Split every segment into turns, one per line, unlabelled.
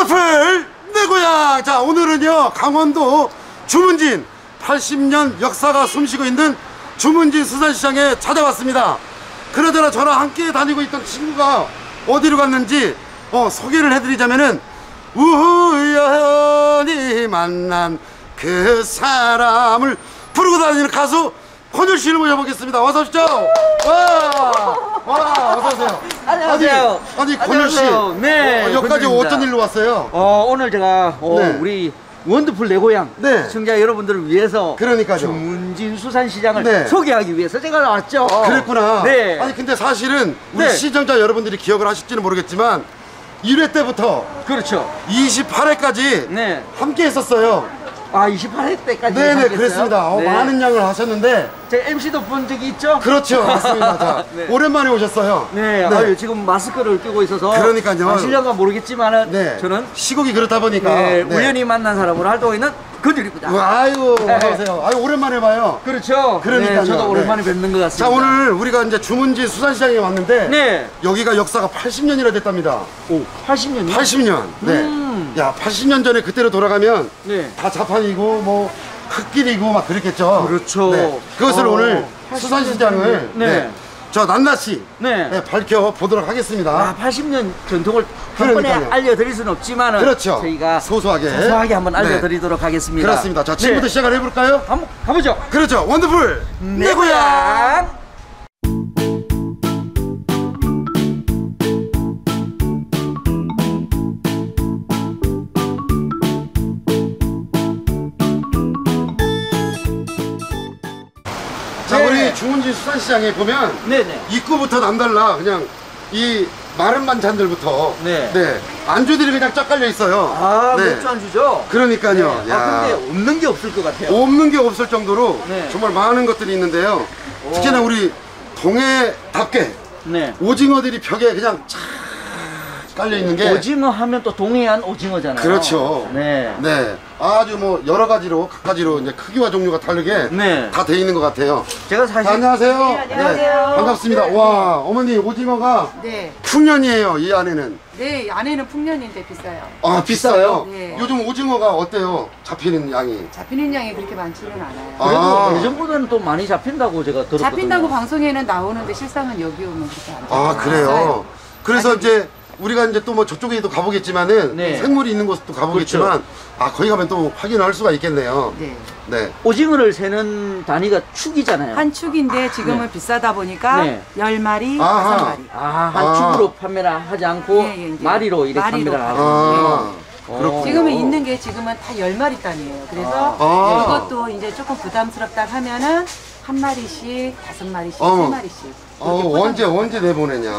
원더풀 내 고향. 자, 오늘은요 강원도 주문진 80년 역사가 숨쉬고 있는 주문진 수산시장에 찾아왔습니다. 그러더라 저랑 함께 다니고 있던 친구가 어디로 갔는지 소개를 해드리자면은 우연히 만난 그 사람을 부르고 다니는 가수 권율 씨를 모셔보겠습니다. 어서 오십시오. 와, 어서 오세요.
안녕하세요.
아니 권율 씨,
네,
여기까지 어쩐 일로 왔어요?
오늘 제가
네.
우리 원더풀 내 고향
네.
시청자 여러분들을 위해서
그러니까요.
주문진 수산시장을
네.
소개하기 위해서 제가 나왔죠.
그랬구나.
네.
아니 근데 사실은 우리
네.
시청자 여러분들이 기억을 하실지는 모르겠지만 1회 때부터
그렇죠.
28회까지
네.
함께 했었어요.
28회 때까지.
네네, 그랬습니다.
네.
많은 양을 하셨는데.
제 MC도 본 적이 있죠?
그렇죠, 맞습니다. 자,
네.
오랜만에 오셨어요.
네. 아유, 지금 마스크를 끼고 있어서
그러니까요.
아실려가 모르겠지만은
네.
저는
시국이 그렇다 보니까
네,
네.
우연히 만난 사람으로 활동하는 권율입니다.
아유,
네.
어서오세요. 아유, 오랜만에 봐요.
그렇죠.
그러니까요.
네, 저도
네.
오랜만에 뵙는 것 같습니다.
자, 오늘 우리가 이제 주문진 수산시장에 왔는데
네.
여기가 역사가 80년이나 됐답니다.
오, 80년이요?
80년. 네. 야, 80년 전에 그때로 돌아가면
네.
다 자판이고 뭐 흙길이고 막 그랬겠죠.
그렇죠.
네. 그것을 오늘 수산시장을
네.
저 낱낱이
네.
밝혀 보도록 하겠습니다.
80년 전통을 한 번에
그러니까요.
알려드릴 수는 없지만
그렇죠.
저희가
소소하게
한번 알려드리도록 하겠습니다.
그렇습니다. 자, 지금부터 시작을 해볼까요?
한번 가보죠.
그렇죠. 원더풀 내 고향. 자, 우리 주문진 수산시장에 보면
네네.
입구부터 남달라 그냥 이 마른 반찬들부터
네.
안주들이 그냥 쫙 깔려 있어요. 네.
맥주 안주죠?
그러니까요.
네.
야.
근데 없는 게 없을 것 같아요.
없는 게 없을 정도로
네.
정말 많은 것들이 있는데요. 특히나 우리 동해답게
네.
오징어들이 벽에 그냥 쫙 깔려 있는 게
오징어 하면 또 동해안 오징어잖아요.
그렇죠.
네.
네. 아주 뭐 여러 가지로 각가지로 이제 크기와 종류가 다르게
네.
다 돼 있는 것 같아요.
제가 사실
안녕하세요.
네, 안녕하세요.
반갑습니다.
네.
와, 어머니 오징어가
네,
풍년이에요. 이 안에는.
네, 안에는 풍년인데 비싸요.
아, 비싸요?
네.
요즘 오징어가 어때요? 잡히는 양이?
잡히는 양이 그렇게 많지는 않아요.
그래도
아.
예전보다는 또 많이 잡힌다고 제가 들었거든요.
잡힌다고 방송에는 나오는데 실상은 여기 오면 그렇게 안 잡혀요.
아, 그래요? 그래서 이제 우리가 이제 또 뭐 저쪽에도 가보겠지만은
네.
생물이 있는 곳도 가보겠지만 거기 가면 또 확인할 수가 있겠네요.
네.
네.
오징어를 세는 단위가 축이잖아요.
한 축인데 지금은 비싸다 보니까
네.
10마리,
아하.
5마리.
한 축으로 판매를 하지 않고
예, 이제
마리로 이렇게
마리로
판매를 하고.
아,
네.
그렇군요.
지금은 있는 게 지금은 다 10마리 단위예요. 그래서
아.
이것도 이제 조금 부담스럽다 하면은 한 마리씩, 5마리씩,
어머.
3마리씩.
언제 내보내냐?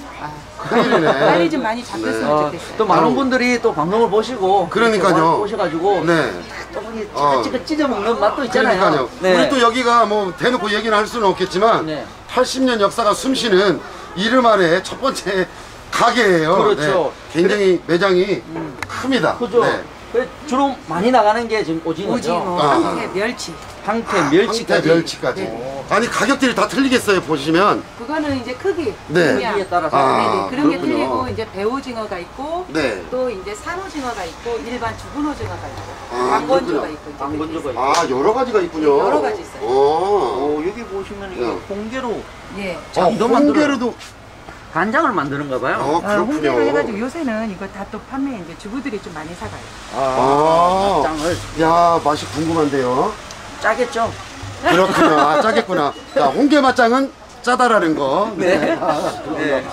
큰일이네.
빨리 좀 많이 잡혔으면 좋겠어요.
또 많은 분들이 또 방송을 보시고
그러니까요.
이렇게 오셔가지고
네.
또 이렇게 찢어 먹는 맛도 있잖아요.
그러니까요.
네.
우리 또 여기가 뭐 대놓고 얘기는 할 수는 없겠지만
네.
80년 역사가 숨쉬는 이름 아래 첫 번째 가게예요.
그렇죠.
네. 굉장히 매장이 큽니다.
그죠?
네.
그래, 주로 많이 나가는 게 지금 오징어죠.
오징어,
아.
황태, 멸치.
황태, 멸치까지.
황태, 멸치까지.
네.
아니 가격들이 다 틀리겠어요 보시면.
그거는 이제 크기,
네.
분야.
크기에 따라서.
아.
네네, 그런 게
그렇군요.
틀리고 이제 배오징어가 있고
네.
또 이제 산오징어가 있고 일반 죽은 오징어가 있고
아,
왕건조가
그렇구나.
있고 이제
왕건조가
그렇게
있고.
아 여러 가지가 있군요.
네, 여러 가지 있어요.
오.
여기 보시면 이게
네.
홍게로
있어요. 예.
장도 만들어요.
홍게로도.
간장을 만드는가 봐요.
그렇군요.
홍게를 해가지고 요새는 이거 다 또 판매 이제 주부들이 좀 많이 사가요.
아.
간장을
야 맛이 궁금한데요.
짜겠죠?
그렇구나. 아, 짜겠구나. 자, 홍게 맛장은 짜다라는 거.
네. 네.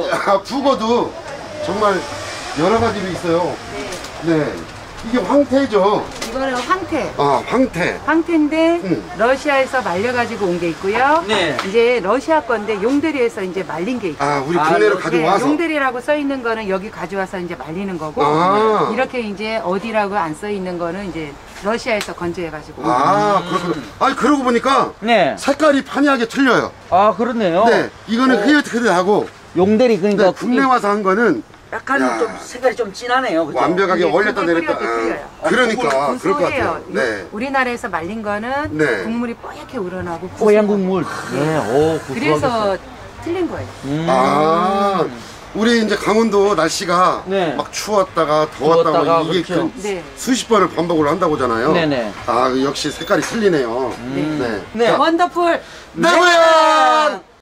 북어도 정말 여러 가지로 있어요.
네.
네. 이게 황태죠.
이거는 황태.
황태.
황태인데
음.
러시아에서 말려가지고 온 게 있고요.
네.
이제 러시아 건데 용대리에서 이제 말린 게 있고.
우리 국내로
네,
가져와서.
용대리라고 써 있는 거는 여기 가져와서 이제 말리는 거고
아.
이렇게 이제 어디라고 안 써 있는 거는 이제 러시아에서 건조해가지고.
그렇구나. 아니, 그러고 보니까
네.
색깔이 판이하게 틀려요.
아, 그렇네요.
네. 이거는 흐릿흐릿하고.
용대리 그러니까
네, 국내 와서 한 거는
약간
야.
좀 색깔이 좀 진하네요. 그죠?
완벽하게
이게
올렸다
국물
내렸다.
끓여도 틀려요.
그러니까. 그럴 것
구수해요.
같아요. 네.
우리나라에서 말린 거는
네.
국물이 뽀얗게 우러나고
뽀얀
구수하고.
국물. 네. 오,
그래서 틀린 거예요.
아, 우리 이제 강원도 날씨가
네.
막 추웠다가 더웠다가
더웠다가
이게
그렇죠.
그
네.
수십 번을 반복을 한다고잖아요.
네네.
아 역시 색깔이 틀리네요. 네.
네.
원더풀
내 고향